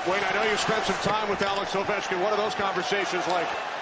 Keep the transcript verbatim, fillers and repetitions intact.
Wayne, I know you spent some time with Alex Ovechkin. What are those conversations like?